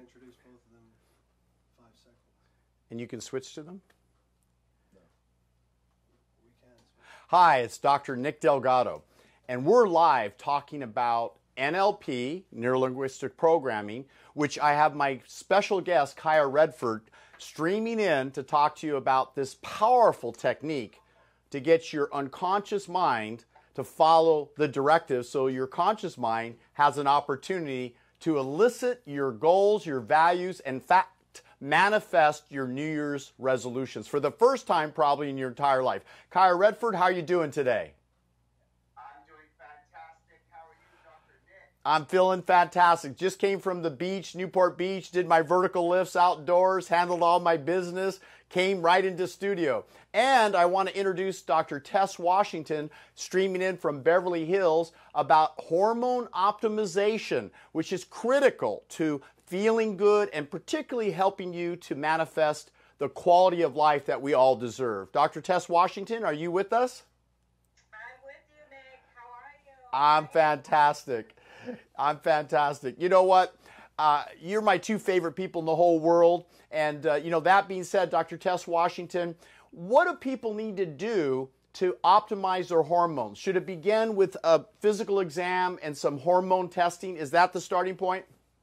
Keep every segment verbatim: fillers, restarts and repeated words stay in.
introduce both of them in five seconds. And you can switch to them? No. We can switch. Hi, it's Doctor Nick Delgado, and we're live talking about N L P, Neuro-Linguistic Programming, which I have my special guest, Kaya Redford, streaming in to talk to you about this powerful technique to get your unconscious mind to follow the directives so your conscious mind has an opportunity to elicit your goals, your values, and in fact, manifest your New Year's resolutions for the first time probably in your entire life. Kaya Redford, how are you doing today? I'm doing fantastic. How are you, Doctor Nick? I'm feeling fantastic. Just came from the beach, Newport Beach, did my vertical lifts outdoors, handled all my business, came right into studio. And I want to introduce Doctor Tess Washington, streaming in from Beverly Hills, about hormone optimization, which is critical to feeling good and particularly helping you to manifest the quality of life that we all deserve. Doctor Tess Washington, are you with us? I'm with you, Nick. How are you? I'm fantastic. I'm fantastic. You know what? Uh, you're my two favorite people in the whole world. And, uh, you know, that being said, Doctor Tess Washington, what do people need to do to optimize their hormones? Should it begin with a physical exam and some hormone testing? Is that the starting point?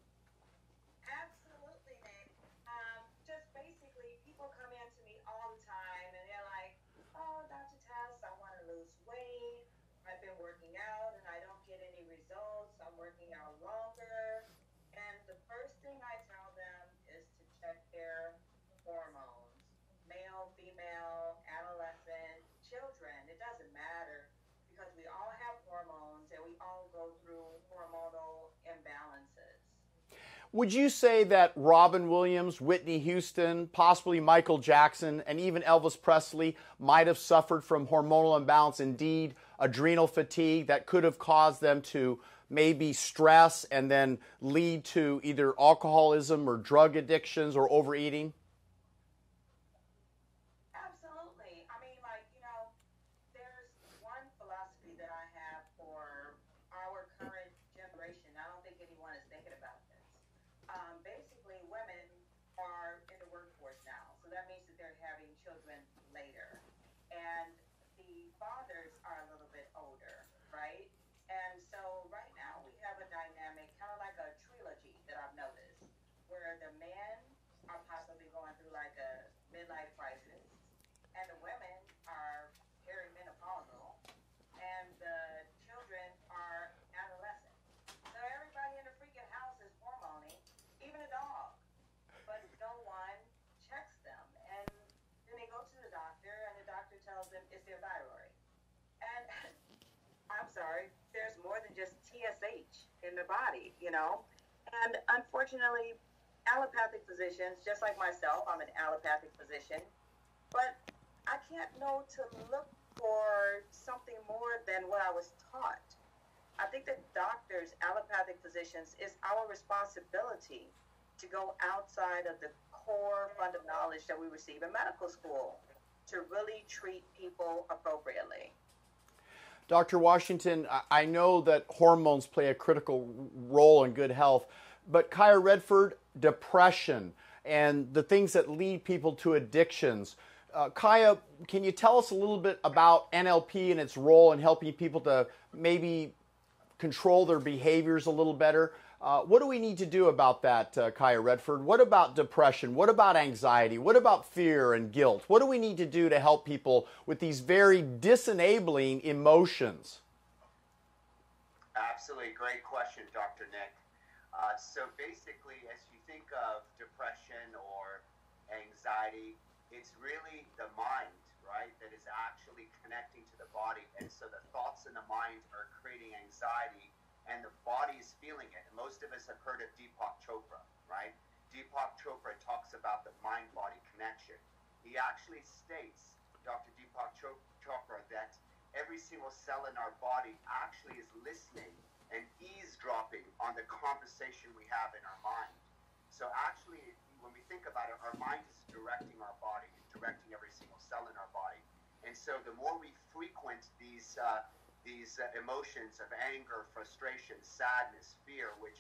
Absolutely, Nick. Um, just basically, people come in to me all the time and they're like, oh, Doctor Tess, I want to lose weight. I've been working out and I don't get any results. I'm working out longer. And the first thing I tell them is to check their hormones. Male, female, adolescent, children, it doesn't matter because we all have hormones and we all go through hormonal imbalances. Would you say that Robin Williams, Whitney Houston, possibly Michael Jackson, and even Elvis Presley might have suffered from hormonal imbalance, indeed adrenal fatigue that could have caused them to maybe stress and then lead to either alcoholism or drug addictions or overeating? Absolutely. I mean, like, you know, there's one philosophy that I have for our current generation. I don't think anyone is thinking about this. Um, basically, women are in the workforce now, so that means that they're having children later. And the fathers are a little bit older, right? And so right now we have a dynamic, kind of like a trilogy that I've noticed, where the men are possibly going through like a midlife crisis, and the women are perimenopausal, and the children are adolescent. So everybody in the freaking house is hormoning, even a dog, but no one checks them. And then they go to the doctor, and the doctor tells them it's their thyroid. And I'm sorry, there's more than just T S H in the body, you know? And unfortunately, allopathic physicians, just like myself, I'm an allopathic physician, but I can't know to look for something more than what I was taught. I think that doctors, allopathic physicians, it's our responsibility to go outside of the core fund of knowledge that we receive in medical school to really treat people appropriately. Doctor Washington, I know that hormones play a critical role in good health, but Kaya Redford, depression and the things that lead people to addictions. Uh, Kaya, can you tell us a little bit about N L P and its role in helping people to maybe control their behaviors a little better? Uh, what do we need to do about that, uh, Kaya Redford? What about depression? What about anxiety? What about fear and guilt? What do we need to do to help people with these very disenabling emotions? Absolutely. Great question, Doctor Nick. Uh, so basically, as you think of depression or anxiety, it's really the mind, right, that is actually connecting to the body. And so the thoughts in the mind are creating anxiety, and the body is feeling it. And most of us have heard of Deepak Chopra, right? Deepak Chopra talks about the mind-body connection. He actually states, Doctor Deepak Chopra, that every single cell in our body actually is listening and eavesdropping on the conversation we have in our mind. So actually, when we think about it, our mind is directing our body, directing every single cell in our body. And so the more we frequent these uh, these uh, emotions of anger, frustration, sadness, fear, which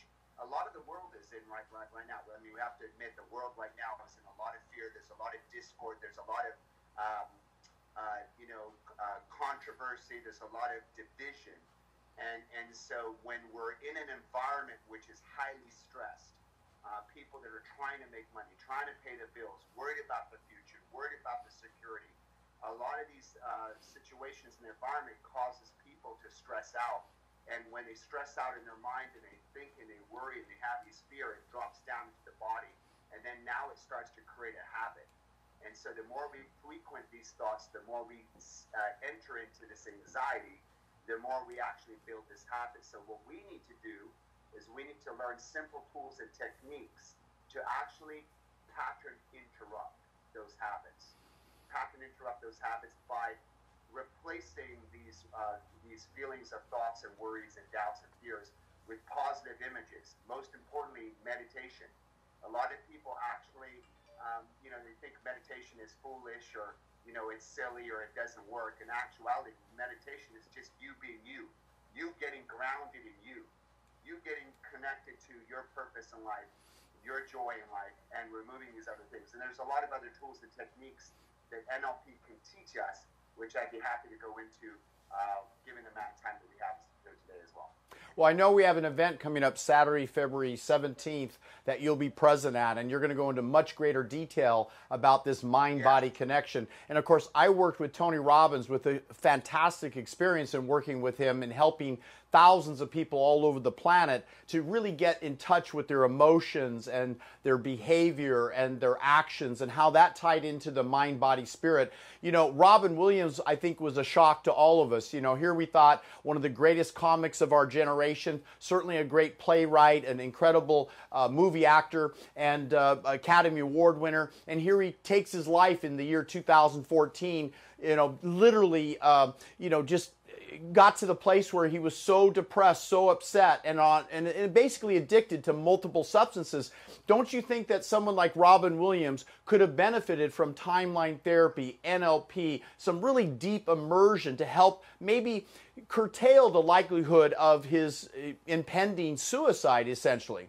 a lot of the world is in right, right, right now. I mean, we have to admit the world right now is in a lot of fear. There's a lot of discord. There's a lot of, um, uh, you know, uh, controversy. There's a lot of division. And, and so when we're in an environment which is highly stressed, uh, people that are trying to make money, trying to pay the bills, worried about the future, worried about the security, a lot of these uh, situations in the environment causes people to stress out. And when they stress out in their mind and they think and they worry and they have these fear, it drops down into the body. And then now it starts to create a habit. And so the more we frequent these thoughts, the more we uh, enter into this anxiety, the more we actually build this habit. So what we need to do is we need to learn simple tools and techniques to actually pattern interrupt those habits. Pattern interrupt those habits by replacing these uh, these feelings of thoughts and worries and doubts and fears with positive images. Most importantly, meditation. A lot of people actually, um, you know, they think meditation is foolish or, you know, it's silly or it doesn't work. In actuality, meditation is just you being you. You getting grounded in you. You getting connected to your purpose in life, your joy in life, and removing these other things. And there's a lot of other tools and techniques that N L P can teach us, which I'd be happy to go into, uh, given the amount of time that we have today as well. Well, I know we have an event coming up Saturday, February seventeenth that you'll be present at, and you're going to go into much greater detail about this mind-body yeah. connection. And of course, I worked with Tony Robbins with a fantastic experience in working with him and helping thousands of people all over the planet to really get in touch with their emotions and their behavior and their actions and how that tied into the mind, body, spirit. You know, Robin Williams, I think, was a shock to all of us. You know, here we thought one of the greatest comics of our generation, certainly a great playwright, an incredible uh, movie actor, and uh, Academy Award winner. And here he takes his life in the year two thousand fourteen, you know, literally, uh, you know, just got to the place where he was so depressed, so upset, and on and, and basically addicted to multiple substances. Don't you think that someone like Robin Williams could have benefited from timeline therapy, N L P, some really deep immersion to help maybe curtail the likelihood of his impending suicide, essentially?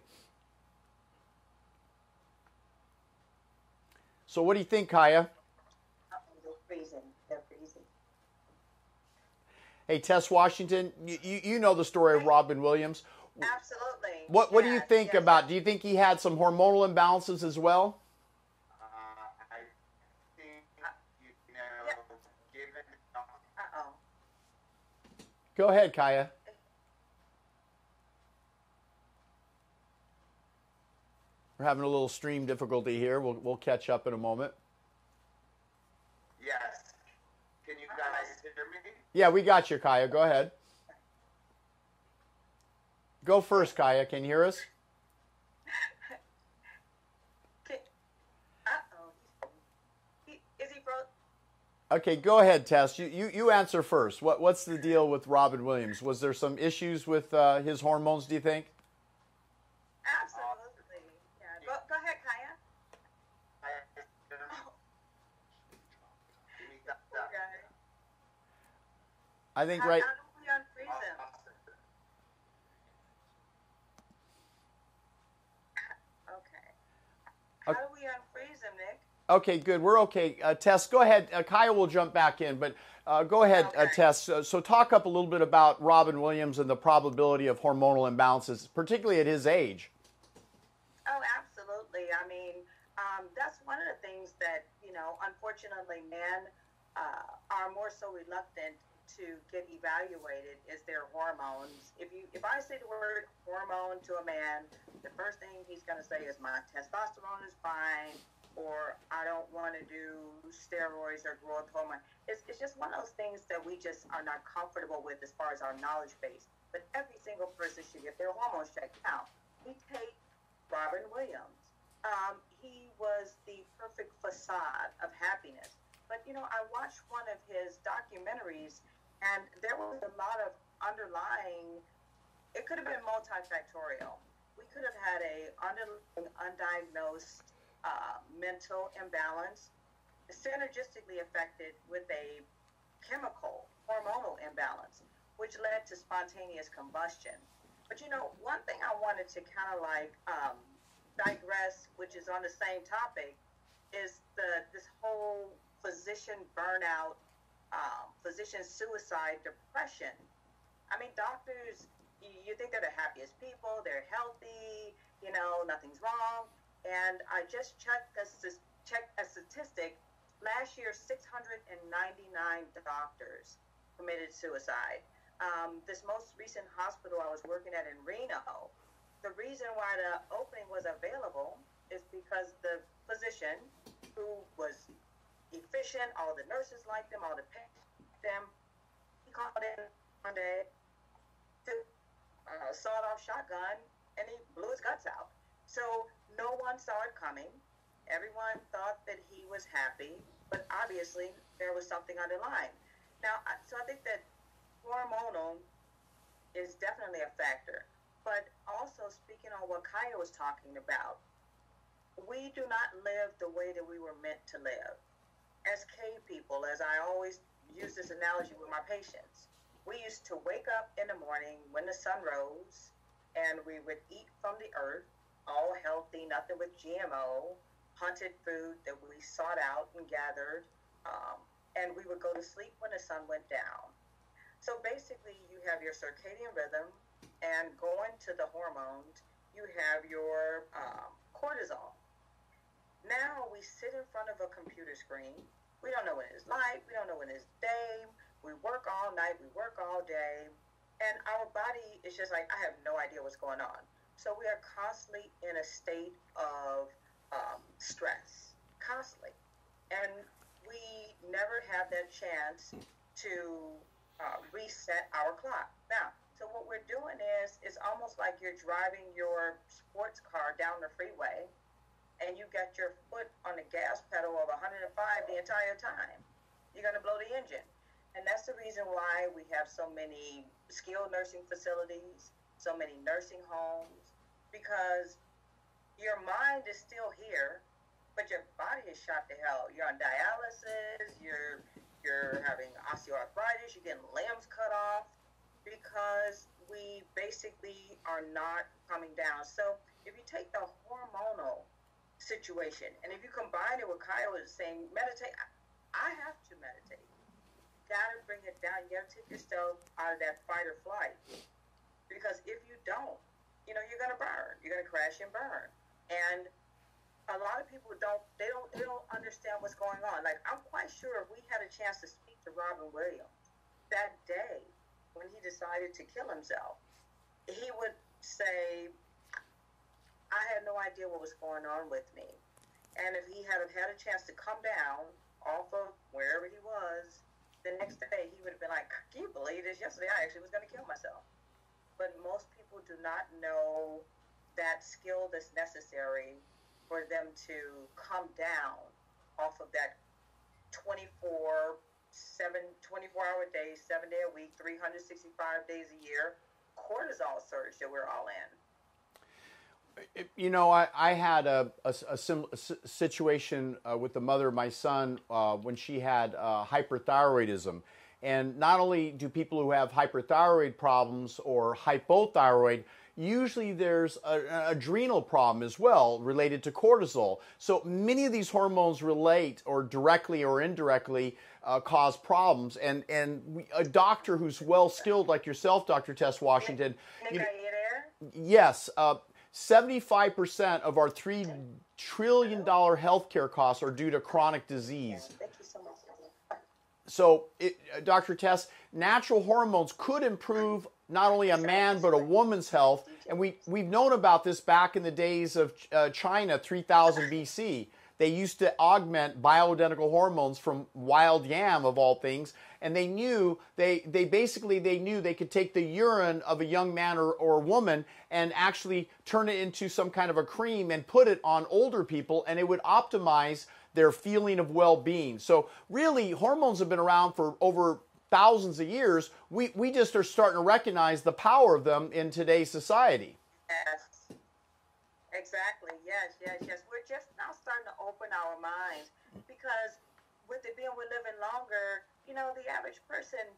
So what do you think, Kaya? Hey, Tess Washington, you, you, you know the story of Robin Williams. Absolutely. What what yes, do you think yes. about? Do you think he had some hormonal imbalances as well? Uh, I think, you know, yep. given... Uh-oh. Go ahead, Kaya. We're having a little stream difficulty here. We'll, we'll catch up in a moment. Yes. Can you guys hear me? Yeah, we got you, Kaya. Go ahead. Go first, Kaya. Can you hear us? Uh-oh. He, is he broke? Okay, go ahead, Tess. You, you, you answer first. What What's the deal with Robin Williams? Was there some issues with uh, his hormones, do you think? Absolutely. Yeah. Go, go ahead, Kaya. I think how, right... How do we unfreeze him? Okay. How do we unfreeze him, Nick? Okay, good. We're okay. Uh, Tess, go ahead. Uh, Kaya will jump back in, but uh, go ahead, Okay. uh, Tess. Uh, so talk up a little bit about Robin Williams and the probability of hormonal imbalances, particularly at his age. Oh, absolutely. I mean, um, that's one of the things that, you know, unfortunately, men uh, are more so reluctant to get evaluated is their hormones. If you, if I say the word hormone to a man, the first thing he's going to say is my testosterone is fine, or I don't want to do steroids or growth hormone. It's, it's just one of those things that we just are not comfortable with as far as our knowledge base. But every single person should get their hormones checked out. We take Robin Williams. Um, he was the perfect facade of happiness. But, you know, I watched one of his documentaries, and there was a lot of underlying, it could have been multifactorial. We could have had a underlying undiagnosed uh, mental imbalance, synergistically affected with a chemical, hormonal imbalance, which led to spontaneous combustion. But you know, one thing I wanted to kind of like um, digress, which is on the same topic, is the this whole physician burnout, um, physician suicide, depression. I mean, doctors, you, you think they're the happiest people, they're healthy, you know, nothing's wrong. And I just checked a, checked a statistic. Last year, six hundred ninety-nine doctors committed suicide. Um, this most recent hospital I was working at in Reno, the reason why the opening was available is because the physician, who was efficient, all the nurses liked him, all the patients liked him, he called in one day, took a sawed-off shotgun, and he blew his guts out. So no one saw it coming. Everyone thought that he was happy, but obviously there was something underlying. Now, so I think that hormonal is definitely a factor. But also speaking on what Kaya was talking about, we do not live the way that we were meant to live. As cave people, as I always use this analogy with my patients, we used to wake up in the morning when the sun rose, and we would eat from the earth, all healthy, nothing with G M O, hunted food that we sought out and gathered, um, and we would go to sleep when the sun went down. So basically, you have your circadian rhythm, and going to the hormones, you have your um, cortisol. Now we sit in front of a computer screen. We don't know when it's light. We don't know when it's day. We work all night. We work all day. And our body is just like, I have no idea what's going on. So we are constantly in a state of um, stress, constantly. And we never have that chance to uh, reset our clock. Now, so what we're doing is, it's almost like you're driving your sports car down the freeway, and you got your foot on the gas pedal of one hundred five the entire time. You're going to blow the engine. And that's the reason why we have so many skilled nursing facilities, so many nursing homes, because your mind is still here, but your body is shot to hell. You're on dialysis, you're you're having osteoarthritis, you're getting limbs cut off, because we basically are not coming down. So if you take the hormonal situation, and if you combine it with Kyle was saying, meditate, I have to meditate. You gotta bring it down. You gotta take yourself out of that fight or flight. Because if you don't, you know, you're gonna burn. You're gonna crash and burn. And a lot of people don't, they don't, they don't understand what's going on. Like, I'm quite sure if we had a chance to speak to Robin Williams that day when he decided to kill himself, he would say, I had no idea what was going on with me. And if he had had a chance to come down off of wherever he was, the next day he would have been like, can you believe this? Yesterday I actually was going to kill myself. But most people do not know that skill that's necessary for them to come down off of that twenty-four, seven, twenty-four hour day, seven day a week, three hundred sixty-five days a year cortisol surge that we're all in. You know, I, I had a, a, a, sim, a situation uh, with the mother of my son uh, when she had uh, hyperthyroidism. And not only do people who have hyperthyroid problems or hypothyroid, usually there's a, an adrenal problem as well related to cortisol. So many of these hormones relate, or directly or indirectly uh, cause problems. And, and we, a doctor who's well skilled like yourself, Doctor Tess Washington. Nick, you know, are you there? yes. Uh, seventy-five percent of our three trillion dollars healthcare costs are due to chronic disease. Thank you so much. So, it, uh, Doctor Tess, natural hormones could improve not only a man but a woman's health. And we, we've known about this back in the days of uh, China, three thousand B C. They used to augment bioidentical hormones from wild yam, of all things. And they knew, they, they basically, they knew they could take the urine of a young man or, or woman and actually turn it into some kind of a cream and put it on older people, and it would optimize their feeling of well-being. So really, hormones have been around for over thousands of years. We, we just are starting to recognize the power of them in today's society. Yes, exactly. Yes, yes, yes. We're just now starting to open our minds, because with it being we're living longer, you know, the average person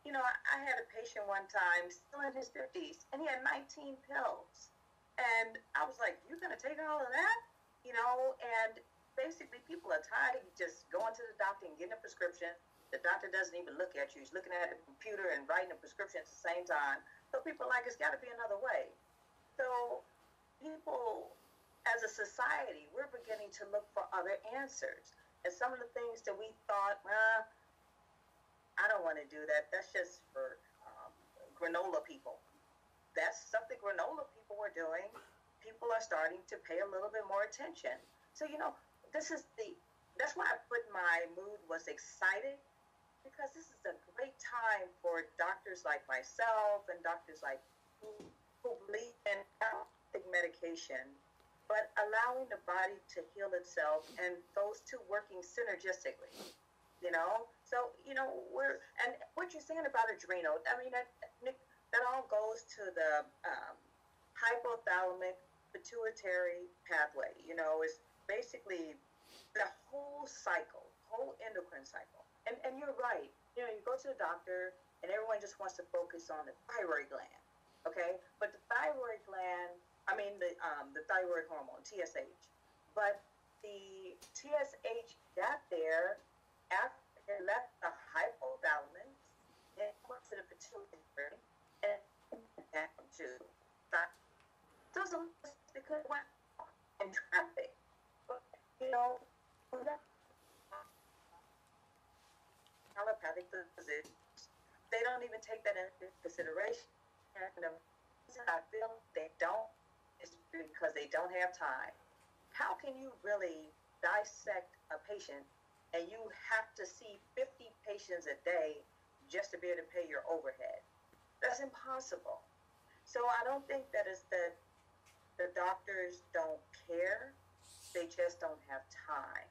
you know, I, I had a patient one time, still in his fifties, and he had nineteen pills. And I was like, you're going to take all of that? You know, and basically people are tired of just going to the doctor and getting a prescription. The doctor doesn't even look at you. He's looking at a computer and writing a prescription at the same time. So people are like, it's got to be another way. So people, as a society, we're beginning to look for other answers. And some of the things that we thought, well, I don't want to do that. That's just for um, granola people. That's something granola people were doing. People are starting to pay a little bit more attention. So, you know, this is the, that's why I put my mood was excited, because this is a great time for doctors like myself and doctors like who, who believe in medication, but allowing the body to heal itself and those two working synergistically, you know? So, you know, we're, and what you're saying about adrenal, I mean, that, that all goes to the um, hypothalamic pituitary pathway, you know, is basically the whole cycle, whole endocrine cycle. And, and you're right, you know, you go to the doctor and everyone just wants to focus on the thyroid gland, okay? But the thyroid gland, I mean, the, um, the thyroid hormone, T S H, but the T S H got there after it left the hypothalamus and went to the pituitary and back to that. Those are because it went in traffic. But, you know, allopathic physicians, they don't even take that into consideration. And the reason I feel they don't is because they don't have time. How can you really dissect a patient and you have to see fifty patients a day just to be able to pay your overhead? That's impossible. So I don't think that it's that the doctors don't care. They just don't have time.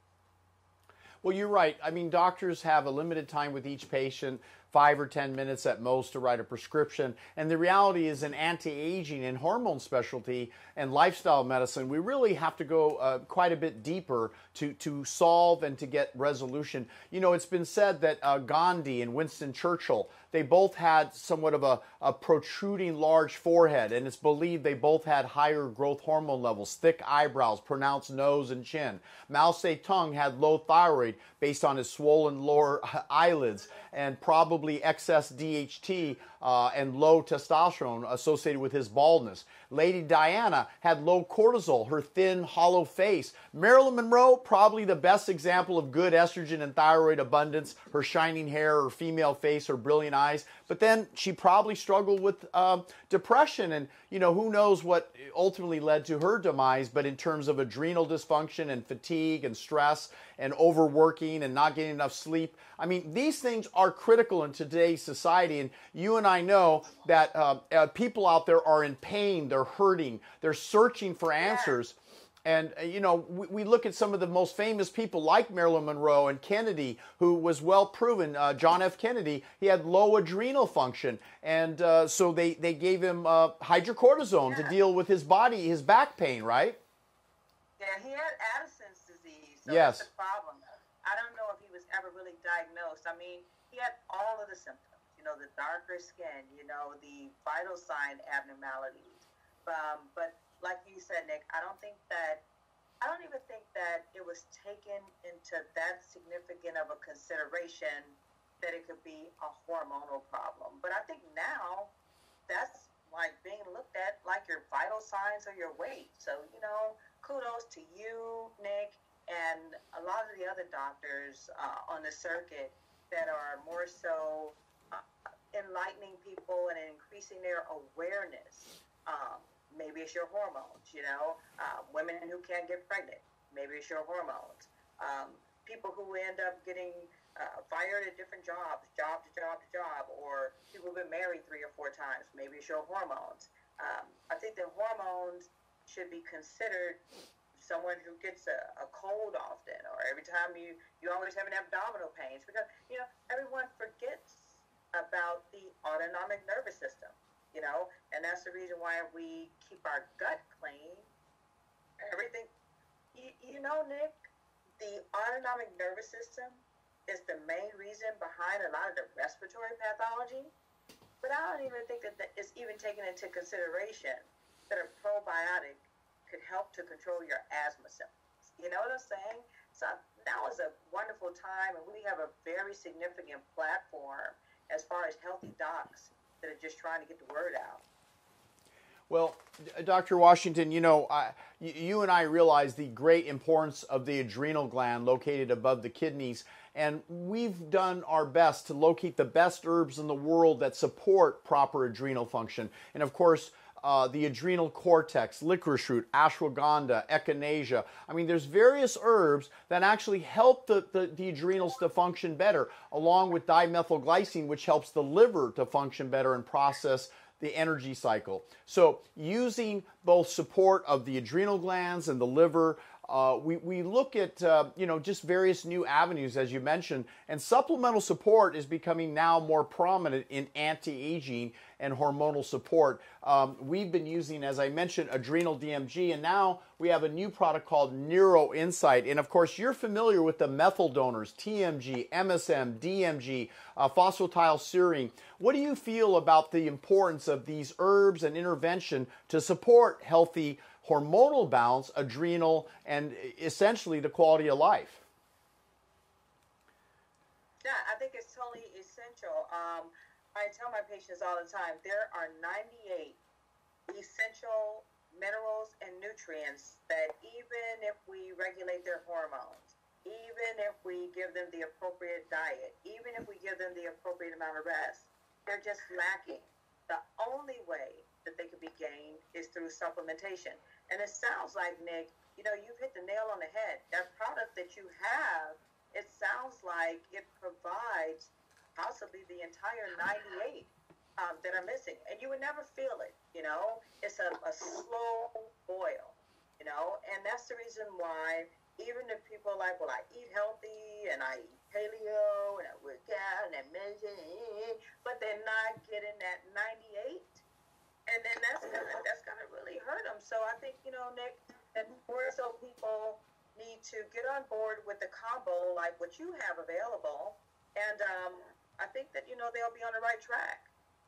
Well, you're right. I mean, doctors have a limited time with each patient, five or ten minutes at most to write a prescription. And the reality is in anti-aging and hormone specialty and lifestyle medicine, we really have to go uh, quite a bit deeper to, to solve and to get resolution. You know, it's been said that uh, Gandhi and Winston Churchill, they both had somewhat of a, a protruding large forehead, and it's believed they both had higher growth hormone levels, thick eyebrows, pronounced nose and chin. Mao Zedong had low thyroid based on his swollen lower eyelids and probably excess D H T uh, and low testosterone associated with his baldness. Lady Diana had low cortisol, her thin, hollow face. Marilyn Monroe, probably the best example of good estrogen and thyroid abundance, her shining hair, her female face, her brilliant eyes. But then she probably struggled with um, depression, and, you know, who knows what ultimately led to her demise, but in terms of adrenal dysfunction and fatigue and stress and overworking and not getting enough sleep. I mean, these things are critical in today's society, and you and I know that uh, uh, people out there are in pain, they're hurting, they're searching for answers. And, uh, you know, we, we look at some of the most famous people like Marilyn Monroe and Kennedy, who was well proven. Uh, John F. Kennedy, he had low adrenal function. And uh, so they, they gave him uh, hydrocortisone yeah. to deal with his body, his back pain, right? Yeah, he had Addison's disease. So yes. That's the problem. I don't know if he was ever really diagnosed. I mean, he had all of the symptoms. You know, the darker skin, you know, the vital sign abnormalities. Um, but like you said, Nick, I don't think that, I don't even think that it was taken into that significant of a consideration that it could be a hormonal problem. But I think now that's like being looked at like your vital signs or your weight. So, you know, kudos to you, Nick, and a lot of the other doctors uh, on the circuit that are more so uh, enlightening people and increasing their awareness. Um, maybe it's your hormones, you know, uh, women who can't get pregnant, maybe it's your hormones. Um, people who end up getting uh, fired at different jobs, job to job to job, or people who've been married three or four times, maybe it's your hormones. Um, I think that hormones should be considered someone who gets a, a cold often, or every time you, you always having abdominal pains, because, you know, everyone forgets about the autonomic nervous system, you know, and that's the reason why we keep our gut clean. Everything, you, you know, Nick, the autonomic nervous system is the main reason behind a lot of the respiratory pathology. But I don't even think that it's even taken into consideration that a probiotic could help to control your asthma symptoms. You know what I'm saying? So now is a wonderful time, and we have a very significant platform as far as healthy docs that are just trying to get the word out. Well, Doctor Washington, you know, I, you and I realize the great importance of the adrenal gland located above the kidneys, and we've done our best to locate the best herbs in the world that support proper adrenal function. And of course, uh, the adrenal cortex, licorice root, ashwagandha, echinacea. I mean, there's various herbs that actually help the, the, the adrenals to function better, along with dimethylglycine, which helps the liver to function better and process the energy cycle. So using both support of the adrenal glands and the liver, uh, we, we look at, uh, you know, just various new avenues, as you mentioned, and supplemental support is becoming now more prominent in anti-aging and hormonal support. Um, we've been using, as I mentioned, adrenal D M G, and now we have a new product called Neuro Insight. And of course, you're familiar with the methyl donors, T M G, M S M, D M G, uh, phosphatidylserine. What do you feel about the importance of these herbs and intervention to support healthy hormonal balance, adrenal, and essentially the quality of life? Yeah, I think it's totally essential. Um, I tell my patients all the time, there are ninety-eight essential minerals and nutrients that even if we regulate their hormones, even if we give them the appropriate diet, even if we give them the appropriate amount of rest, they're just lacking. The only way that they can be gained is through supplementation. And it sounds like, Nick, you know, you've hit the nail on the head. That product that you have, it sounds like it provides possibly the entire ninety-eight um, that are missing. And you would never feel it, you know. It's a, a slow boil, you know. And that's the reason why even if people are like, well, I eat healthy and I eat paleo and I work out and I meditate, but they're not getting that ninety-eight. And then that's gonna, that's gonna really hurt them. So I think, you know, Nick, that more so people need to get on board with the combo like what you have available. And um, I think that, you know, they'll be on the right track.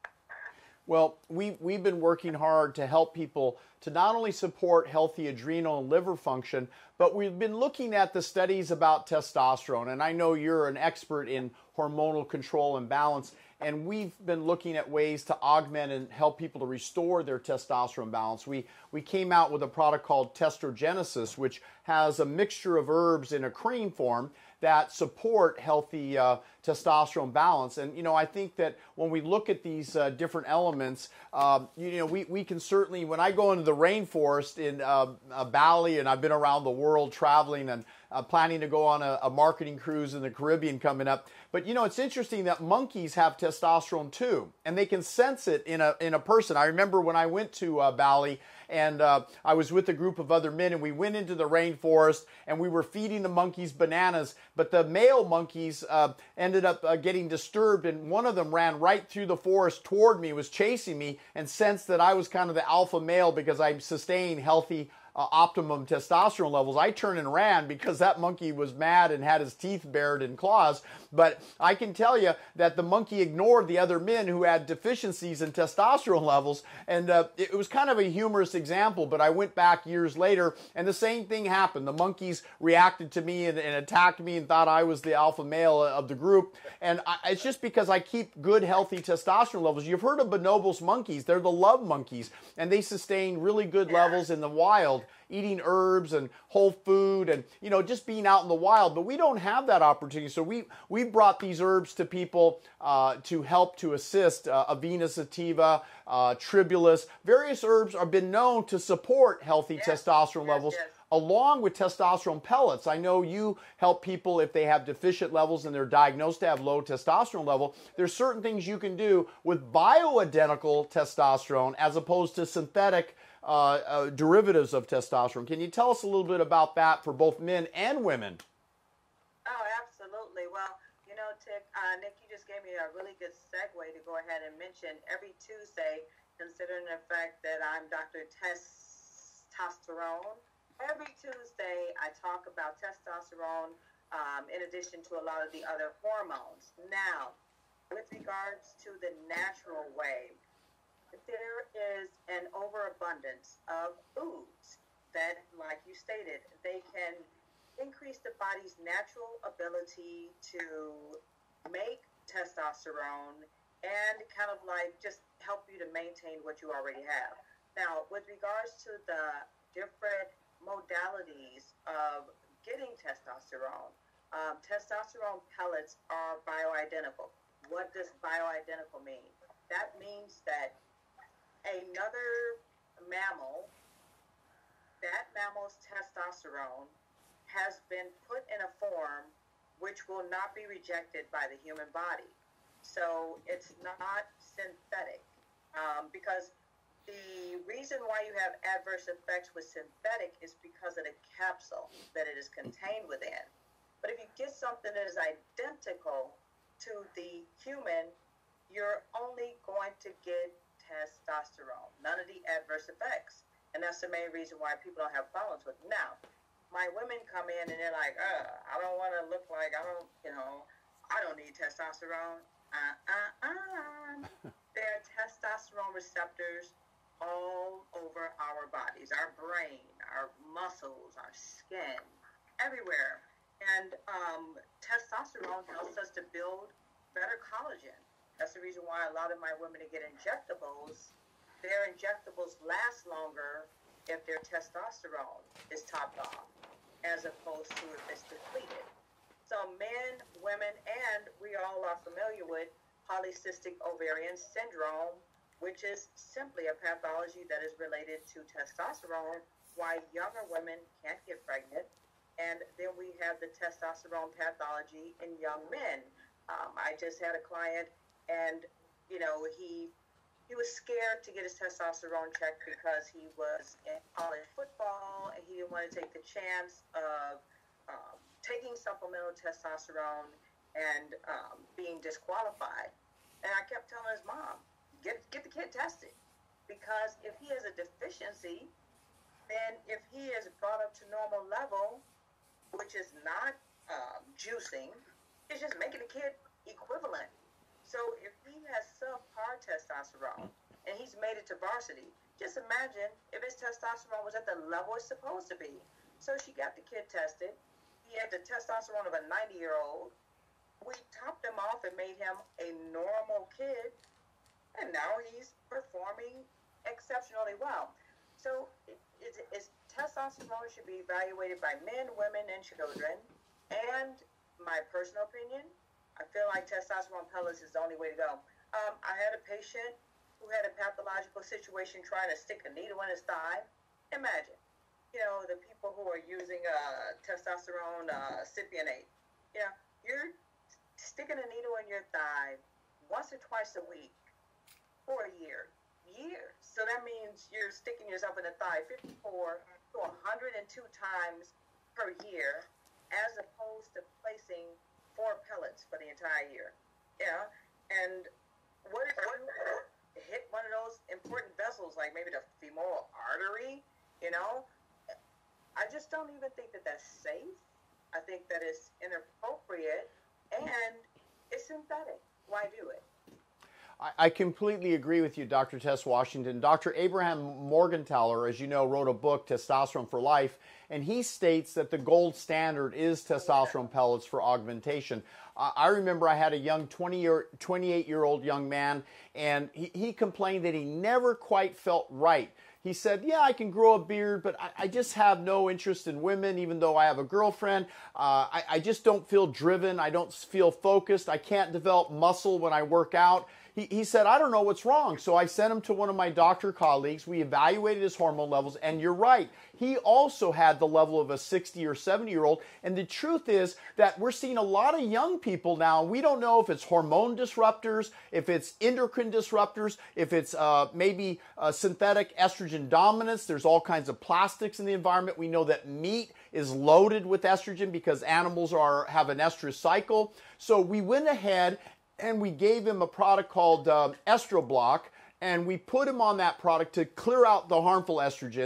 Well, we, we've been working hard to help people to not only support healthy adrenal and liver function, but we've been looking at the studies about testosterone. And I know you're an expert in hormonal control and balance, and we've been looking at ways to augment and help people to restore their testosterone balance. We, we came out with a product called Testogenesis, which has a mixture of herbs in a cream form that support healthy uh, testosterone balance. And, you know, I think that when we look at these uh, different elements, uh, you know, we, we can certainly, when I go into the rainforest in uh, uh, Bali, and I've been around the world traveling and uh, planning to go on a, a marketing cruise in the Caribbean coming up. But, you know, it's interesting that monkeys have testosterone too, and they can sense it in a, in a person. I remember when I went to uh, Bali, and uh, I was with a group of other men, and we went into the rainforest, and we were feeding the monkeys bananas, but the male monkeys uh, ended up uh, getting disturbed, and one of them ran right through the forest toward me, was chasing me, and sensed that I was kind of the alpha male because I sustained healthy Uh, optimum testosterone levels. I turned and ran because that monkey was mad and had his teeth bared in claws. But I can tell you that the monkey ignored the other men who had deficiencies in testosterone levels. And uh, it was kind of a humorous example, but I went back years later and the same thing happened. The monkeys reacted to me and, and attacked me and thought I was the alpha male of the group. And I, it's just because I keep good, healthy testosterone levels. You've heard of bonobos monkeys. They're the love monkeys, and they sustain really good levels in the wild, eating herbs and whole food and, you know, just being out in the wild. But we don't have that opportunity. So we, we brought these herbs to people uh, to help to assist uh, Avena sativa, uh, tribulus. Various herbs have been known to support healthy Yes. testosterone Yes, levels, yes. along with testosterone pellets. I know you help people if they have deficient levels and they're diagnosed to have low testosterone level. There's certain things you can do with bioidentical testosterone as opposed to synthetic Uh, uh, derivatives of testosterone. Can you tell us a little bit about that for both men and women? Oh, absolutely. Well, you know, Tick, uh, Nick, you just gave me a really good segue to go ahead and mention every Tuesday, considering the fact that I'm Doctor Testosterone. Every Tuesday, I talk about testosterone um, in addition to a lot of the other hormones. Now, with regards to the natural way, there is an overabundance of foods that, like you stated, they can increase the body's natural ability to make testosterone and kind of like just help you to maintain what you already have. Now, with regards to the different modalities of getting testosterone, um, testosterone pellets are bioidentical. What does bioidentical mean? That means that another mammal, that mammal's testosterone has been put in a form which will not be rejected by the human body. So it's not synthetic. Um, because the reason why you have adverse effects with synthetic is because of the capsule that it is contained within. But if you get something that is identical to the human, you're only going to get testosterone, none of the adverse effects. And that's the main reason why people don't have problems with it. Now, my women come in and they're like, uh, I don't want to look like, I don't, you know, I don't need testosterone. Uh, uh, uh. There are testosterone receptors all over our bodies, our brain, our muscles, our skin, everywhere. And um, testosterone helps us to build better collagen. That's the reason why a lot of my women that get injectables, their injectables last longer if their testosterone is topped off, as opposed to if it's depleted. So men, women, and we all are familiar with polycystic ovarian syndrome, which is simply a pathology that is related to testosterone, why younger women can't get pregnant. And then we have the testosterone pathology in young men. Um, I just had a client, and you know, he he was scared to get his testosterone checked because he was in college football and he didn't want to take the chance of um, taking supplemental testosterone and um, being disqualified. And I kept telling his mom, get get the kid tested, because if he has a deficiency, then if he is brought up to normal level, which is not um, juicing, it's just making the kid equivalent. So if he has subpar testosterone and he's made it to varsity, just imagine if his testosterone was at the level it's supposed to be. So she got the kid tested. He had the testosterone of a ninety-year-old. We topped him off and made him a normal kid, and now he's performing exceptionally well. So it, it, it's, testosterone should be evaluated by men, women, and children. And my personal opinion, I feel like testosterone pellets is the only way to go. Um, I had a patient who had a pathological situation trying to stick a needle in his thigh. Imagine, you know, the people who are using uh, testosterone uh, cypionate. You know, you're sticking a needle in your thigh once or twice a week for a year. Years. So that means you're sticking yourself in the thigh fifty-four to one hundred two times per year, as opposed to placing four pellets for the entire year. Yeah. And what if you hit one of those important vessels, like maybe the femoral artery, you know? I just don't even think that that's safe. I think that it's inappropriate, and it's synthetic. Why do it? I completely agree with you, Doctor Tess Washington. Doctor Abraham Morgentaler, as you know, wrote a book, Testosterone for Life, and he states that the gold standard is testosterone pellets for augmentation. Uh, I remember I had a young twenty-eight-year-old young man, and he, he complained that he never quite felt right. He said, yeah, I can grow a beard, but I, I just have no interest in women, even though I have a girlfriend. Uh, I, I just don't feel driven. I don't feel focused. I can't develop muscle when I work out. He, he said, I don't know what's wrong. So I sent him to one of my doctor colleagues. We evaluated his hormone levels, and you're right. He also had the level of a sixty or seventy year old. And the truth is that we're seeing a lot of young people now. We don't know if it's hormone disruptors, if it's endocrine disruptors, if it's uh, maybe uh, synthetic estrogen dominance. There's all kinds of plastics in the environment. We know that meat is loaded with estrogen because animals are have an estrous cycle. So we went ahead and we gave him a product called uh, Estroblock, and we put him on that product to clear out the harmful estrogens.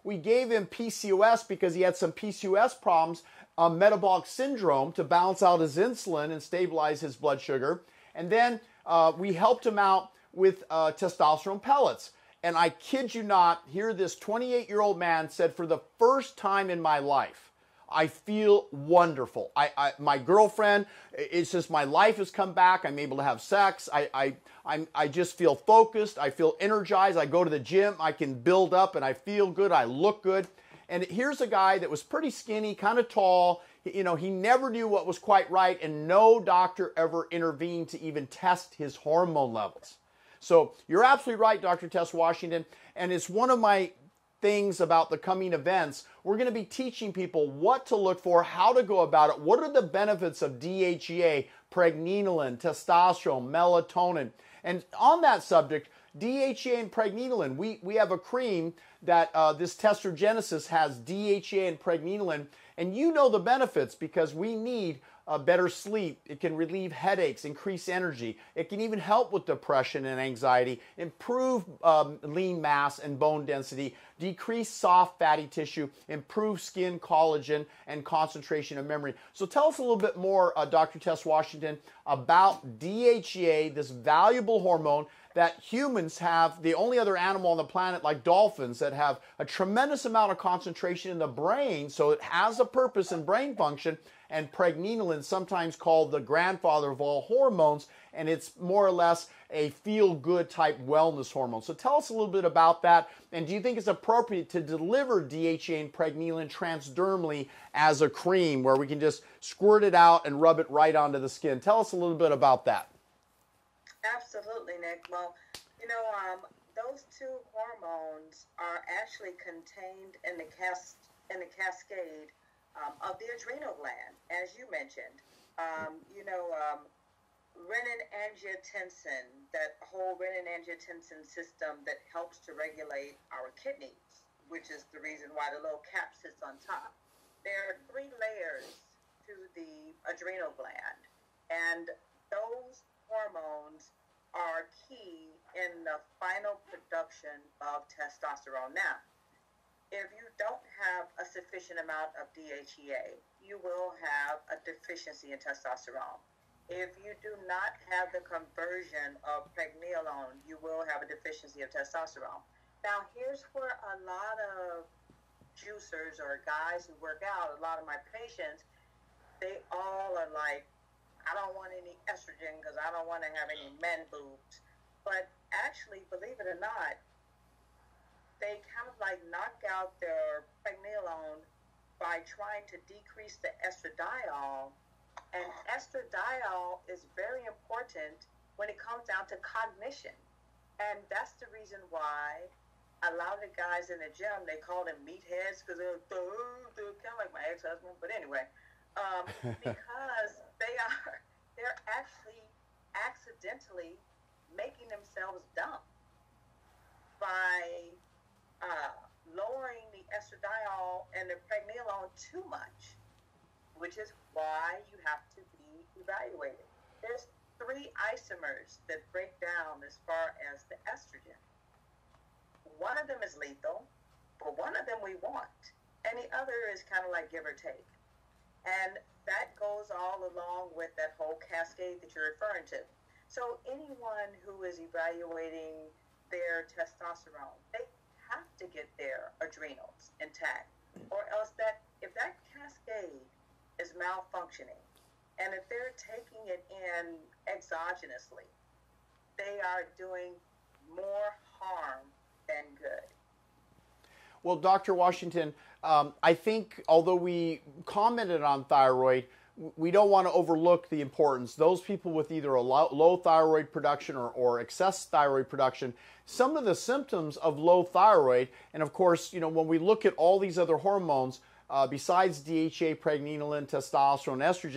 We gave him P C O S because he had some P C O S problems, uh, metabolic syndrome, to balance out his insulin and stabilize his blood sugar. And then uh, we helped him out with uh, testosterone pellets. And I kid you not, here this twenty-eight-year-old man said, for the first time in my life, I feel wonderful. I, I my girlfriend, it's just my life has come back. I'm able to have sex. I, I, I'm, I just feel focused. I feel energized. I go to the gym. I can build up and I feel good. I look good. And here's a guy that was pretty skinny, kind of tall. You know, he never knew what was quite right, and no doctor ever intervened to even test his hormone levels. So you're absolutely right, Doctor Tess Washington, and it's one of my things about the coming events. We're going to be teaching people what to look for, how to go about it, what are the benefits of D H E A, pregnenolone, testosterone, melatonin. And on that subject, D H E A and pregnenolone, we, we have a cream that uh, this Testogenesis has D H E A and pregnenolone, and you know the benefits because we need Uh, better sleep. It can relieve headaches, increase energy. It can even help with depression and anxiety, improve um, lean mass and bone density, decrease soft fatty tissue, improve skin collagen, and concentration and memory. So tell us a little bit more, uh, Doctor Tess Washington, about D H E A, this valuable hormone that humans have, the only other animal on the planet like dolphins that have a tremendous amount of concentration in the brain, so it has a purpose in brain function. And pregnenolone, sometimes called the grandfather of all hormones, and it's more or less a feel-good type wellness hormone. So tell us a little bit about that, and do you think it's appropriate to deliver D H E A and pregnenolone transdermally as a cream where we can just squirt it out and rub it right onto the skin? Tell us a little bit about that. Absolutely, Nick. Well, you know, um, those two hormones are actually contained in the cas in the cascade Um, of the adrenal gland, as you mentioned. Um, you know, um, renin-angiotensin, that whole renin-angiotensin system that helps to regulate our kidneys, which is the reason why the little cap sits on top. There are three layers to the adrenal gland, and those hormones are key in the final production of testosterone. Now, if you don't have a sufficient amount of D H E A, you will have a deficiency in testosterone. If you do not have the conversion of pregnenolone, you will have a deficiency of testosterone. Now, here's where a lot of juicers or guys who work out, a lot of my patients, they all are like, I don't want any estrogen because I don't want to have any man boobs. But actually, believe it or not, they kind of like knock out their pregnenolone by trying to decrease the estradiol. And estradiol is very important when it comes down to cognition. And that's the reason why a lot of the guys in the gym, they call them meatheads because they're, they're kind of like my ex-husband. But anyway, um, because they are, they're actually accidentally making themselves dumb by Uh, lowering the estradiol and the pregnenolone too much, which is why you have to be evaluated. There's three isomers that break down as far as the estrogen. One of them is lethal, but one of them we want, and the other is kind of like give or take. And that goes all along with that whole cascade that you're referring to. So anyone who is evaluating their testosterone, they have to get their adrenals intact, or else that if that cascade is malfunctioning, and if they're taking it in exogenously, they are doing more harm than good. Well, Doctor Washington, um, I think although we commented on thyroid, we don't want to overlook the importance. Those people with either a low, low thyroid production or, or excess thyroid production, some of the symptoms of low thyroid, and of course, you know, when we look at all these other hormones, uh, besides D H E A, pregnenolone, testosterone, estrogen,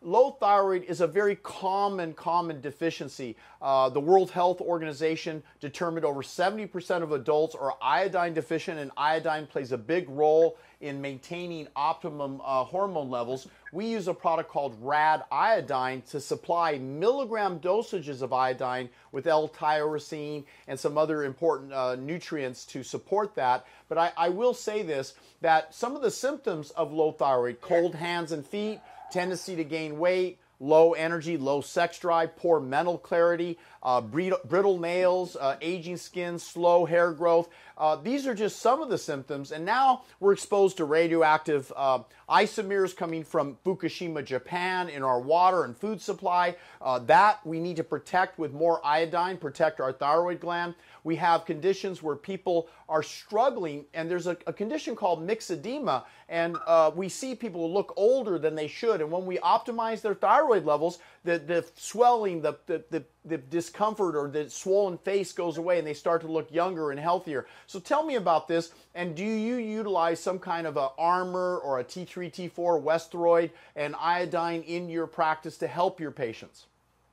low thyroid is a very common, common deficiency. Uh, the World Health Organization determined over seventy percent of adults are iodine deficient, and iodine plays a big role in maintaining optimum uh, hormone levels. We use a product called Rad Iodine to supply milligram dosages of iodine with L-tyrosine and some other important uh, nutrients to support that. But I, I will say this, that some of the symptoms of low thyroid, cold hands and feet, tendency to gain weight, low energy, low sex drive, poor mental clarity, uh, brittle, brittle nails, uh, aging skin, slow hair growth. Uh, these are just some of the symptoms. And now we're exposed to radioactive uh, isomers coming from Fukushima, Japan in our water and food supply. Uh, that we need to protect with more iodine, protect our thyroid gland. We have conditions where people are struggling, and there's a, a condition called myxedema, and uh, we see people look older than they should. And when we optimize their thyroid levels, the, the swelling, the, the, the, the discomfort or the swollen face goes away, and they start to look younger and healthier. So tell me about this, and do you utilize some kind of a Armor or a T three, T four, Westheroid, and iodine in your practice to help your patients?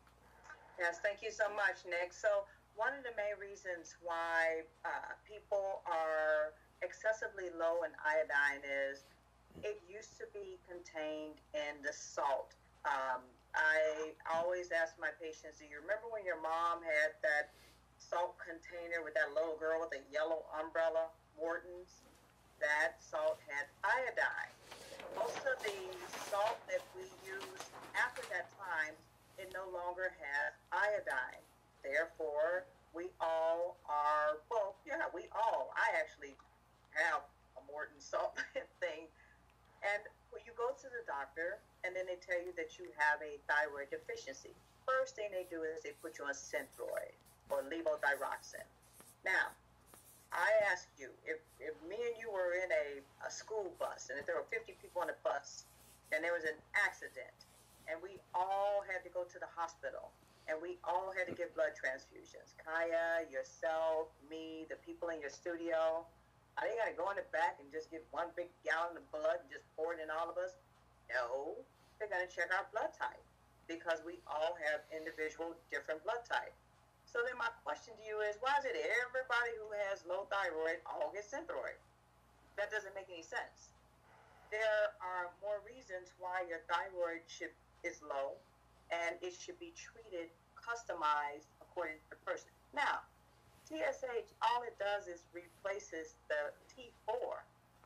Yes, thank you so much, Nick. So one of the main reasons why uh, people are excessively low in iodine is it used to be contained in the salt. Um, I always ask my patients, do you remember when your mom had that salt container with that little girl with a yellow umbrella, Morton's? That salt had iodine. Most of the salt that we use after that time, it no longer has iodine. Therefore, we all are, well, yeah, we all, I actually have a Morton salt thing. And when you go to the doctor, and then they tell you that you have a thyroid deficiency, first thing they do is they put you on Synthroid or levothyroxine. Now, I ask you, if, if me and you were in a, a school bus, and if there were fifty people on the bus, and there was an accident, and we all had to go to the hospital, and we all had to get blood transfusions. Kaya, yourself, me, the people in your studio. Are they going to go in the back and just get one big gallon of blood and just pour it in all of us? No. They're going to check our blood type because we all have individual different blood type. So then my question to you is, why is it everybody who has low thyroid all gets Synthroid? That doesn't make any sense. There are more reasons why your thyroid should, is low, and it should be treated, customized according to the person. Now, T S H, all it does is replaces the T four.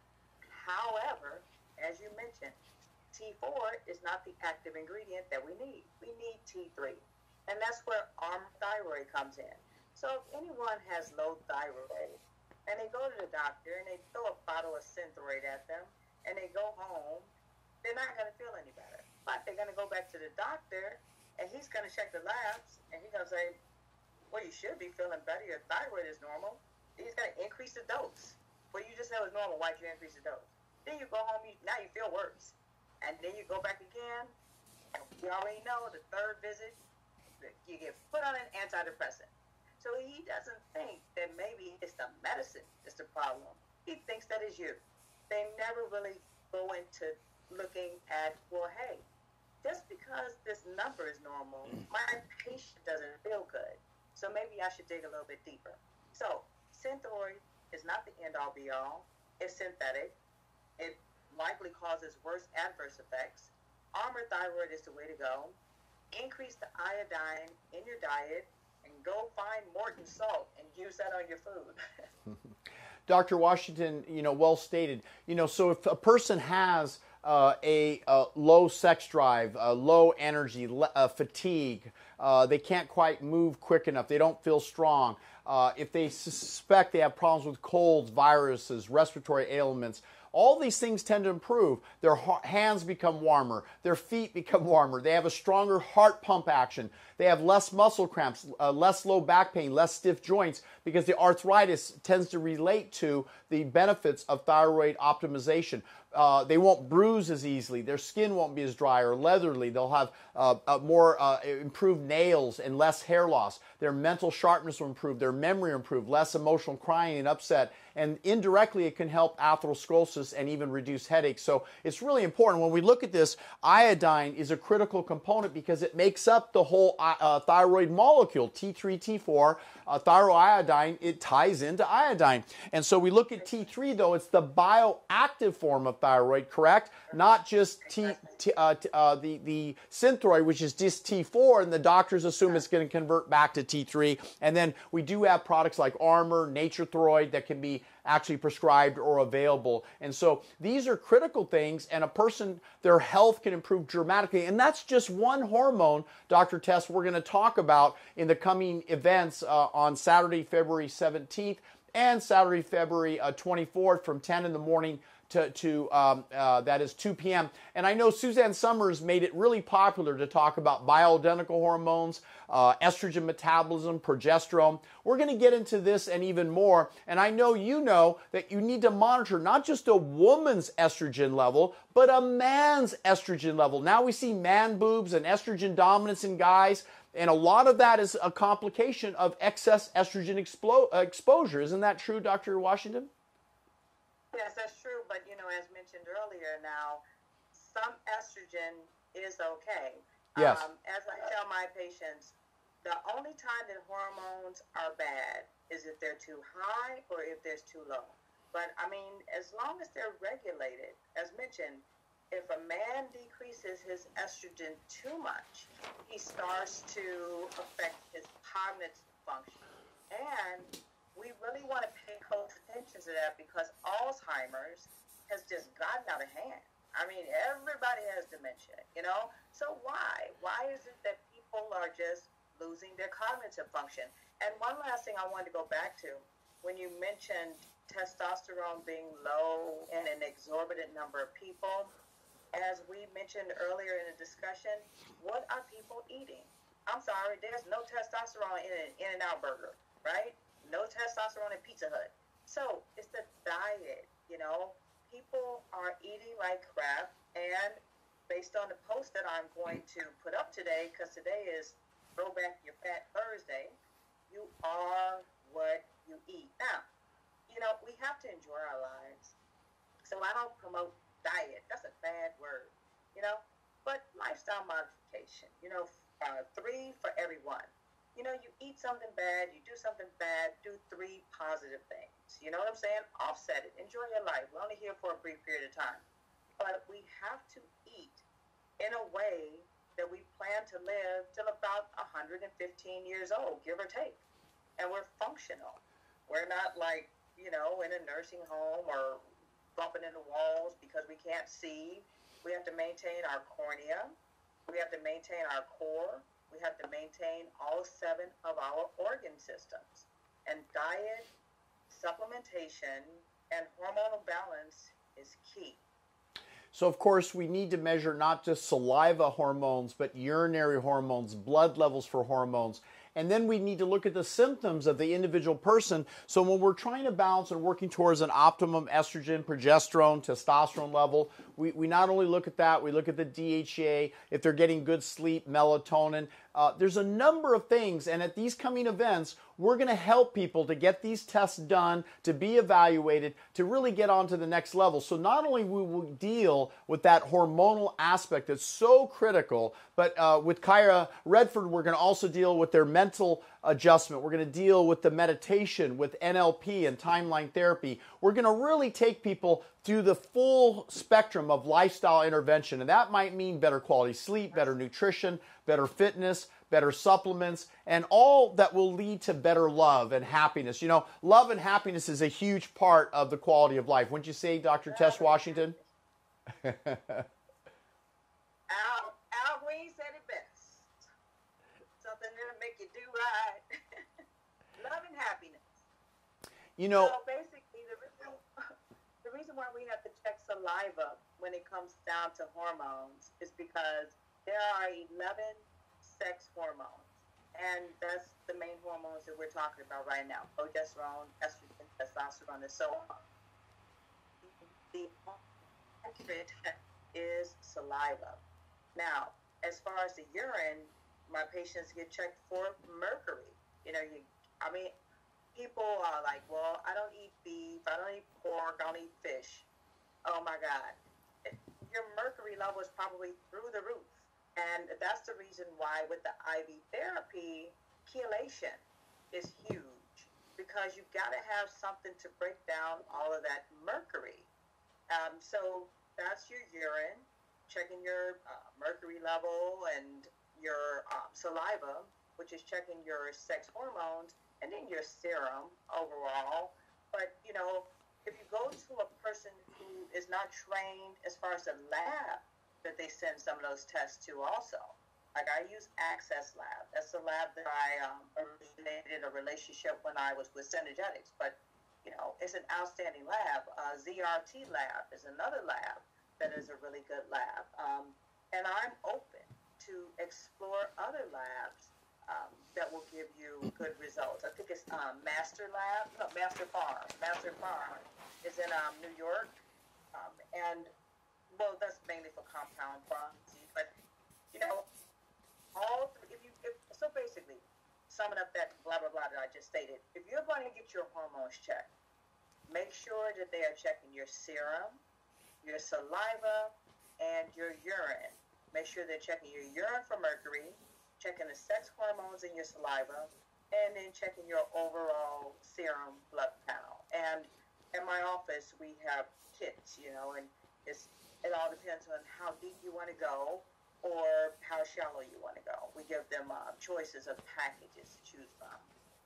However, as you mentioned, T four is not the active ingredient that we need. We need T three, and that's where Armor Thyroid comes in. So if anyone has low thyroid, and they go to the doctor, and they throw a bottle of Synthroid at them, and they go home, they're not going to feel any better. But they're going to go back to the doctor, and he's going to check the labs, and he's going to say, well, you should be feeling better. Your thyroid is normal. He's going to increase the dose. Well, you just said it was normal. Why'd you increase the dose? Then you go home, you, now you feel worse. And then you go back again. You already know the third visit, you get put on an antidepressant. So he doesn't think that maybe it's the medicine that's the problem. He thinks that is you. They never really go into looking at, well, hey, just because this number is normal, my patient doesn't feel good. So maybe I should dig a little bit deeper. So Synthroid is not the end-all be-all. It's synthetic. It likely causes worse adverse effects. Armor Thyroid is the way to go. Increase the iodine in your diet, and go find Morton salt and use that on your food. Doctor Washington, you know, well stated. You know, so if a person has uh, a, a low sex drive, a low energy, uh, fatigue, uh, they can't quite move quick enough, they don't feel strong, uh, if they suspect they have problems with colds, viruses, respiratory ailments, all these things tend to improve. Their hands become warmer. Their feet become warmer. They have a stronger heart pump action. They have less muscle cramps, uh, less low back pain, less stiff joints, because the arthritis tends to relate to the benefits of thyroid optimization. uh, they won't bruise as easily. Their skin won't be as dry or leathery. They'll have uh, uh, more uh, improved nails and less hair loss. Their mental sharpness will improve. Their memory will improve. Less emotional crying and upset. And indirectly, it can help atherosclerosis and even reduce headaches. So it's really important. When we look at this, iodine is a critical component because it makes up the whole uh, thyroid molecule, T three, T four, uh, thyroiodine, it ties into iodine. And so we look at T three, though, it's the bioactive form of thyroid, correct? Not just T, T, uh, uh, the, the synthroid, which is just T four, and the doctors assume it's going to convert back to T three. And then we do have products like Armor, NatureThyroid that can be actually prescribed or available. And so these are critical things, and a person, their health can improve dramatically. And that's just one hormone, Doctor Tess, we're going to talk about in the coming events uh, on Saturday, February seventeenth and Saturday, February uh, twenty-fourth from ten in the morning to, to um, uh, that is two p m And I know Suzanne Summers made it really popular to talk about bioidentical hormones, uh, estrogen metabolism, progesterone. We're going to get into this and even more. And I know you know that you need to monitor not just a woman's estrogen level, but a man's estrogen level. Now we see man boobs and estrogen dominance in guys. And a lot of that is a complication of excess estrogen explo- uh, exposure. Isn't that true, Doctor Washington? Yes, that's true. But, you know, as mentioned earlier now, some estrogen is okay. Yes. Um, as I tell my patients, the only time that hormones are bad is if they're too high or if they're too low. But, I mean, as long as they're regulated, as mentioned, if a man decreases his estrogen too much, he starts to affect his cognitive function. And we really want to pay close attention to that because Alzheimer's has just gotten out of hand. I mean, everybody has dementia, you know? So why? Why is it that people are just losing their cognitive function? And one last thing I wanted to go back to, when you mentioned testosterone being low in an exorbitant number of people, as we mentioned earlier in the discussion, what are people eating? I'm sorry, there's no testosterone in an In-N-Out burger, right? No testosterone in Pizza Hut. So it's the diet, you know. People are eating like crap, and based on the post that I'm going to put up today, because today is Throwback Your Fat Thursday, you are what you eat. Now, you know, we have to enjoy our lives. So I don't promote diet. That's a bad word, you know. But lifestyle modification, you know, uh, three for everyone. You know, you eat something bad, you do something bad, do three positive things. You know what I'm saying? Offset it. Enjoy your life. We're only here for a brief period of time. But we have to eat in a way that we plan to live till about one hundred fifteen years old, give or take. And we're functional. We're not like, you know, in a nursing home or bumping into walls because we can't see. We have to maintain our cornea. We have to maintain our core. We have to maintain all seven of our organ systems. And diet, supplementation, and hormonal balance is key. So, of course, we need to measure not just saliva hormones, but urinary hormones, blood levels for hormones. And then we need to look at the symptoms of the individual person. So when we're trying to balance and working towards an optimum estrogen, progesterone, testosterone level, we, we not only look at that, we look at the D H E A, if they're getting good sleep, melatonin. Uh, there's a number of things, and at these coming events, we're going to help people to get these tests done, to be evaluated, to really get on to the next level. So not only will we deal with that hormonal aspect that's so critical, but uh, with Kyra Redford, we're going to also deal with their mental adjustment. We're going to deal with the meditation, with N L P and timeline therapy. We're going to really take people through the full spectrum of lifestyle intervention, and that might mean better quality sleep, better nutrition, better fitness, better supplements, and all that will lead to better love and happiness. You know, love and happiness is a huge part of the quality of life. Wouldn't you say, Doctor Tess Washington? Al, Al Green said it best. Something that'll make you do right. Love and happiness. You know, so basically, the reason, the reason why we have to check saliva when it comes down to hormones is because there are eleven sex hormones, and that's the main hormones that we're talking about right now: progesterone, estrogen, testosterone, and so on. The accurate is saliva. Now, as far as the urine, my patients get checked for mercury. You know, you, I mean, people are like, well, I don't eat beef, I don't eat pork, I don't eat fish. Oh my God. Your mercury level is probably through the roof. And that's the reason why with the I V therapy, chelation is huge, because you've got to have something to break down all of that mercury. Um, so that's your urine, checking your uh, mercury level, and your uh, saliva, which is checking your sex hormones, and then your serum overall. But, you know, if you go to a person who is not trained as far as the lab that they send some of those tests to also, like I use Access Lab. That's the lab that I um, originated a relationship when I was with Synergetics. But, you know, it's an outstanding lab. Uh, Z R T Lab is another lab that is a really good lab. Um, and I'm open to explore other labs um, that will give you good results. I think it's um, Master Lab, no, Master Farm. Master Farm is in um, New York. Um, and, well, that's mainly for compound pharmacy. But, you know, all if you if, so basically, summing up that blah blah blah that I just stated, if you're going to get your hormones checked, make sure that they are checking your serum, your saliva, and your urine. Make sure they're checking your urine for mercury, checking the sex hormones in your saliva, and then checking your overall serum blood panel. And in my office, we have kits, you know, and it's it all depends on how deep you want to go or how shallow you want to go. We give them uh, choices of packages to choose from.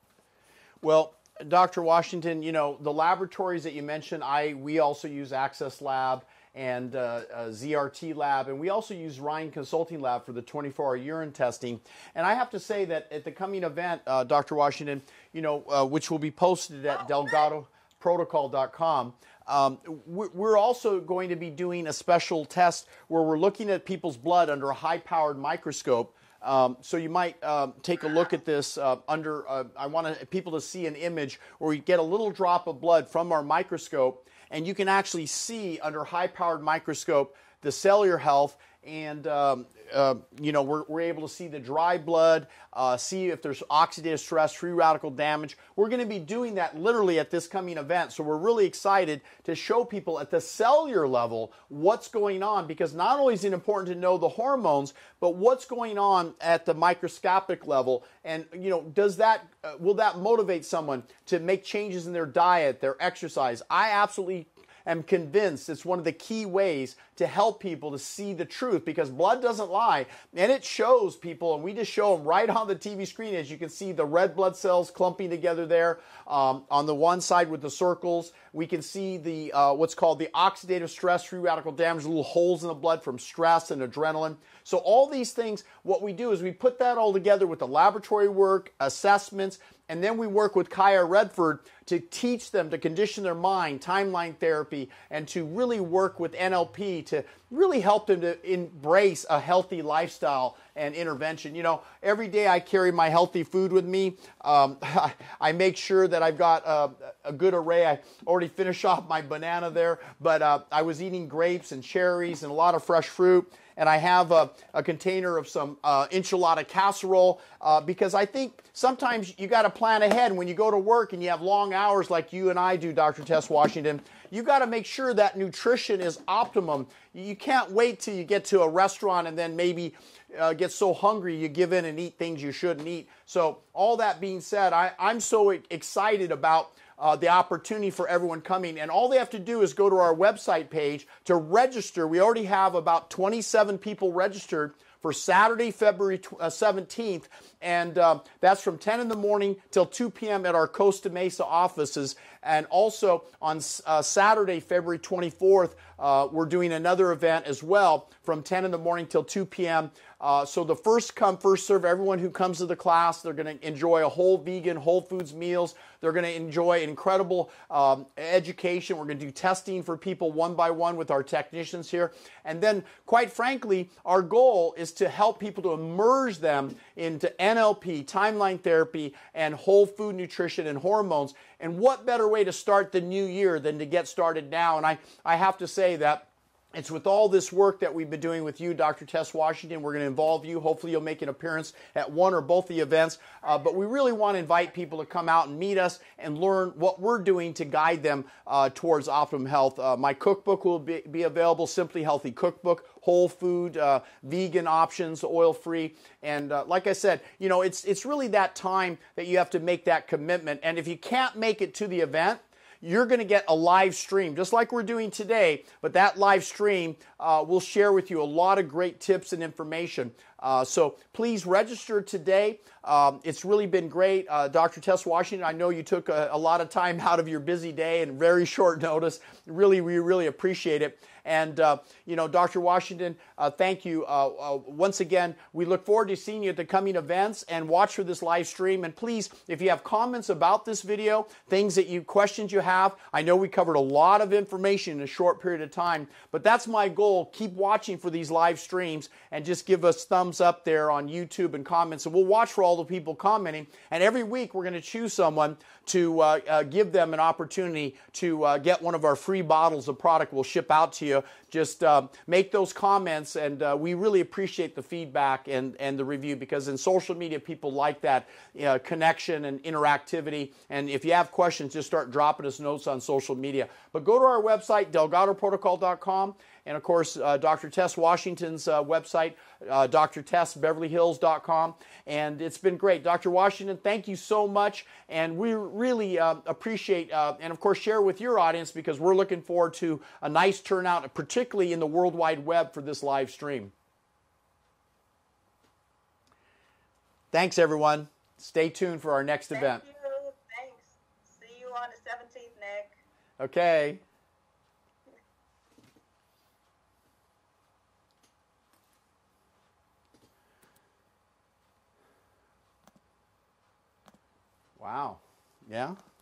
Well, Doctor Washington, you know, the laboratories that you mentioned, I we also use Access Lab and uh, uh, Z R T Lab, and we also use Ryan Consulting Lab for the twenty-four hour urine testing. And I have to say that at the coming event, uh, Doctor Washington, you know, uh, which will be posted at Oh, delgado protocol dot com, Um, we're also going to be doing a special test where we're looking at people's blood under a high-powered microscope. Um, so you might um, take a look at this uh, under, uh, I want people to see an image where we get a little drop of blood from our microscope, and you can actually see under high-powered microscope the cellular health, and um, uh, you know, we're, we're able to see the dry blood, uh, see if there's oxidative stress, free radical damage. We're going to be doing that literally at this coming event, so we're really excited to show people at the cellular level what's going on, because not only is it important to know the hormones, but what's going on at the microscopic level, and you know, does that uh, will that motivate someone to make changes in their diet, their exercise? I absolutely am convinced it's one of the key ways to help people to see the truth, because blood doesn't lie, and it shows people, and we just show them right on the T V screen. As you can see, the red blood cells clumping together there um, on the one side with the circles. We can see the uh, what's called the oxidative stress, free radical damage, little holes in the blood from stress and adrenaline. So all these things, what we do is we put that all together with the laboratory work, assessments, and then we work with Kaya Redford to teach them to condition their mind, timeline therapy, and to really work with N L P to really help them to embrace a healthy lifestyle and intervention. You know, every day I carry my healthy food with me. Um, I make sure that I've got uh, a good array. I already finished off my banana there, but uh, I was eating grapes and cherries and a lot of fresh fruit. And I have a, a container of some uh, enchilada casserole uh, because I think sometimes you got to plan ahead. When you go to work and you have long hours like you and I do, Doctor Tess Washington, you got to make sure that nutrition is optimum. You can't wait till you get to a restaurant and then maybe uh, get so hungry you give in and eat things you shouldn't eat. So all that being said, I, I'm so excited about Uh, the opportunity for everyone coming, and all they have to do is go to our website page to register. We already have about twenty-seven people registered for Saturday, February seventeenth, and uh, that's from ten in the morning till two p.m. at our Costa Mesa offices. And also on uh, Saturday, February twenty-fourth, uh, we're doing another event as well from ten in the morning till two p.m. Uh, so the first come, first serve. Everyone who comes to the class, they're going to enjoy a whole vegan, whole foods meals. They're going to enjoy incredible um, education. We're going to do testing for people one by one with our technicians here. And then, quite frankly, our goal is to help people to immerse them into N L P, timeline therapy, and whole food nutrition and hormones. And what better way to start the new year than to get started now? And I, I have to say that It's with all this work that we've been doing with you, Doctor Tess Washington. We're going to involve you. Hopefully you'll make an appearance at one or both the events. Uh, but we really want to invite people to come out and meet us and learn what we're doing to guide them uh, towards optimum health. Uh, my cookbook will be, be available, Simply Healthy Cookbook, whole food, uh, vegan options, oil-free. And uh, like I said, you know, it's, it's really that time that you have to make that commitment. And if you can't make it to the event, you're going to get a live stream, just like we're doing today, but that live stream uh, will share with you a lot of great tips and information. Uh, so please register today. Um, it's really been great. Uh, Doctor Tess Washington, I know you took a, a lot of time out of your busy day and very short notice. Really, we really appreciate it. And, uh, you know, Doctor Washington, uh, thank you. Uh, uh, once again, we look forward to seeing you at the coming events, and watch for this live stream. And please, if you have comments about this video, things that you, questions you have, I know we covered a lot of information in a short period of time, but that's my goal. Keep watching for these live streams and just give us thumbs up there on YouTube and comments. And we'll watch for all the people commenting. And every week we're going to choose someone to uh, uh, give them an opportunity to uh, get one of our free bottles of product we'll ship out to you. Just uh, make those comments, and uh, we really appreciate the feedback and, and the review, because in social media people like that uh, connection and interactivity. And if you have questions, just start dropping us notes on social media. But go to our website, delgado protocol dot com, and of course uh, Doctor Tess Washington's uh, website, uh, D R Tess Beverly Hills dot com. And it's been great. Doctor Washington, thank you so much, and we really uh, appreciate, uh, and of course share with your audience, because we're looking forward to a nice turnout, particularly in the World Wide Web, for this live stream. Thanks, everyone. Stay tuned for our next Thank event. you. Thanks. See you on the seventeenth, Nick. Okay. Wow. Yeah.